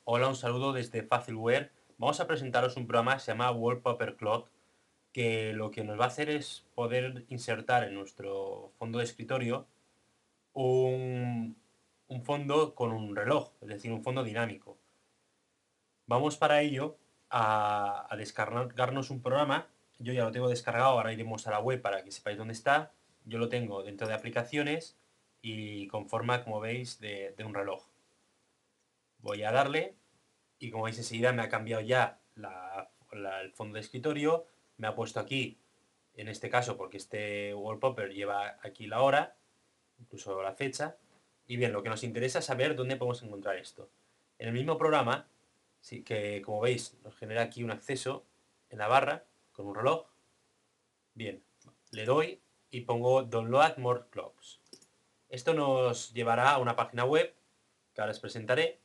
Hola, un saludo desde Facilware. Vamos a presentaros un programa que se llama Wallpaper Clock, que lo que nos va a hacer es poder insertar en nuestro fondo de escritorio un, un fondo con un reloj, es decir, un fondo dinámico. Vamos para ello a descargarnos un programa. Yo ya lo tengo descargado, ahora iremos a la web para que sepáis dónde está. Yo lo tengo dentro de aplicaciones y con forma, como veis, de un reloj. Voy a darle y como veis enseguida me ha cambiado ya el fondo de escritorio, me ha puesto aquí, en este caso porque este wallpaper lleva aquí la hora, incluso la fecha, y bien, lo que nos interesa es saber dónde podemos encontrar esto. En el mismo programa, sí, que como veis nos genera aquí un acceso en la barra con un reloj, bien, le doy y pongo Download More Clocks. Esto nos llevará a una página web que ahora os presentaré.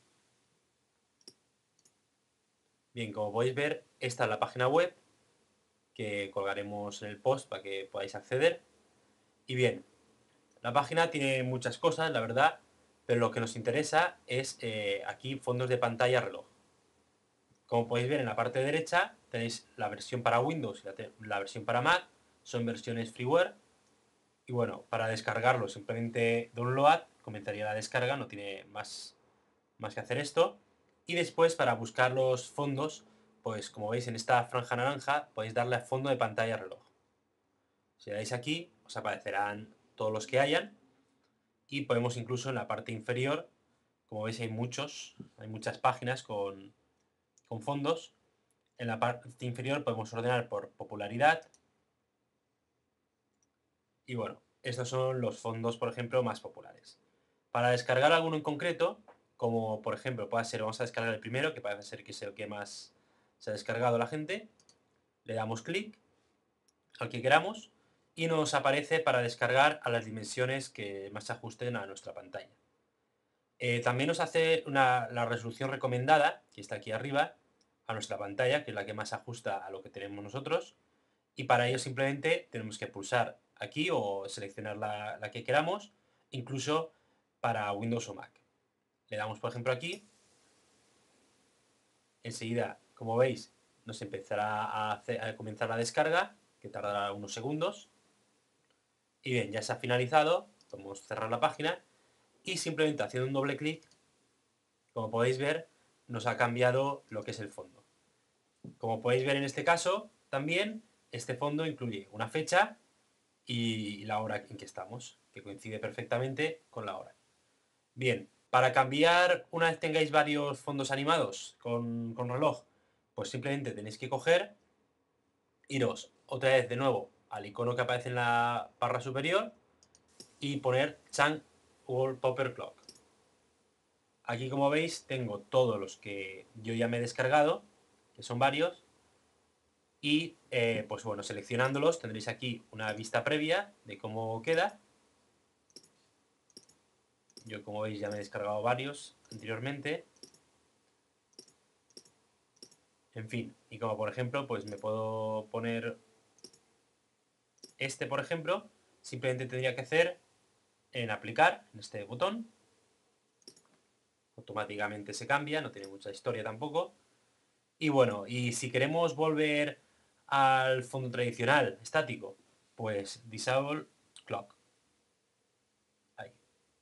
Bien, como podéis ver, esta es la página web que colgaremos en el post para que podáis acceder. Y bien, la página tiene muchas cosas, la verdad, pero lo que nos interesa es aquí fondos de pantalla reloj. Como podéis ver en la parte derecha tenéis la versión para Windows y la versión para Mac, son versiones freeware. Y bueno, para descargarlo simplemente download, comenzaría la descarga, no tiene más que hacer esto. Y después para buscar los fondos, pues como veis en esta franja naranja podéis darle a fondo de pantalla reloj. Si le dais aquí, os aparecerán todos los que hayan y podemos incluso en la parte inferior, como veis hay muchas páginas con fondos. En la parte inferior podemos ordenar por popularidad y bueno, estos son los fondos, por ejemplo, más populares. Para descargar alguno en concreto, como por ejemplo puede ser, vamos a descargar el primero, que parece ser que es el que más se ha descargado la gente, le damos clic al que queramos y nos aparece para descargar a las dimensiones que más se ajusten a nuestra pantalla. También nos hace la resolución recomendada, que está aquí arriba, a nuestra pantalla, que es la que más se ajusta a lo que tenemos nosotros, y para ello simplemente tenemos que pulsar aquí o seleccionar la que queramos, incluso para Windows o Mac. Le damos por ejemplo aquí, enseguida, como veis, nos empezará a comenzar la descarga, que tardará unos segundos, y bien, ya se ha finalizado, podemos cerrar la página y simplemente haciendo un doble clic, como podéis ver, nos ha cambiado lo que es el fondo. Como podéis ver en este caso, también este fondo incluye una fecha y la hora en que estamos, que coincide perfectamente con la hora. Bien, para cambiar, una vez tengáis varios fondos animados con reloj, pues simplemente tenéis que coger, iros otra vez de nuevo al icono que aparece en la barra superior y poner Change Wallpaper Clock. Aquí, como veis, tengo todos los que yo ya me he descargado, que son varios, y pues bueno, seleccionándolos tendréis aquí una vista previa de cómo queda. Yo, como veis, ya me he descargado varios anteriormente. En fin, y como por ejemplo, pues me puedo poner este, por ejemplo, simplemente tendría que hacer en aplicar, en este botón, automáticamente se cambia, no tiene mucha historia tampoco. Y bueno, y si queremos volver al fondo tradicional, estático, pues Disable Clock. Ahí.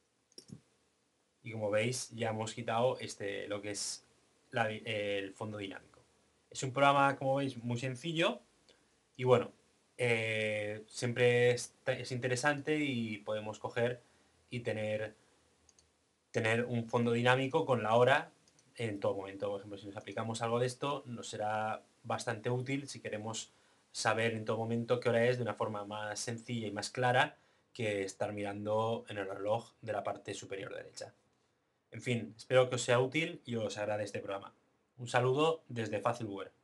Y como veis, ya hemos quitado lo que es el fondo dinámico. Es un programa, como veis, muy sencillo y bueno, siempre es interesante y podemos coger y tener un fondo dinámico con la hora en todo momento. Por ejemplo, si nos aplicamos algo de esto, nos será bastante útil si queremos saber en todo momento qué hora es de una forma más sencilla y más clara que estar mirando en el reloj de la parte superior derecha. En fin, espero que os sea útil y os agrade este programa. Un saludo desde Facilware.